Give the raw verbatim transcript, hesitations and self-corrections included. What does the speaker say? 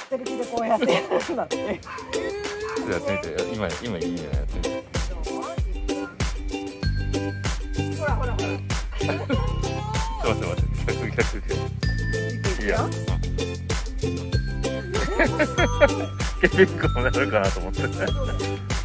テレビでこうやってやるんだって。 やってみて、今今いいんじゃない？やってみて。 ほらほらほら。 ちょっと待って待って、逆逆逆。いや。結構なるかなと思って。